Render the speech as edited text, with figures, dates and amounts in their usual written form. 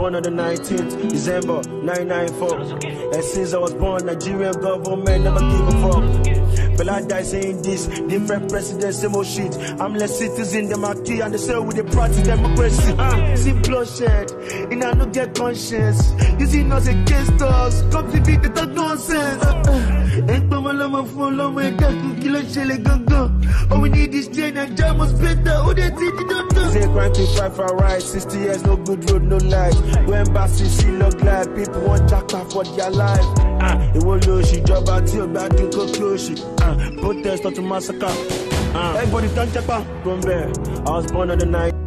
born on the 19th December 1994. And since I was born, Nigerian government never give a fuck. But I die saying this, different presidents, same old shit. I'm less citizen than my key, and they say with the practice democracy. See bloodshed, and I don't get conscience. You see us against us, come to be the talk nonsense. All we need is change and job was better. Who they think you don't do? Say crime to fight for right, 60 years, no good road, no light. When embassy see look like people want jack off for their life. It won't lose she job out till bad to go close she. Protest not to massacre. Everybody turn check from there. I was born on the night.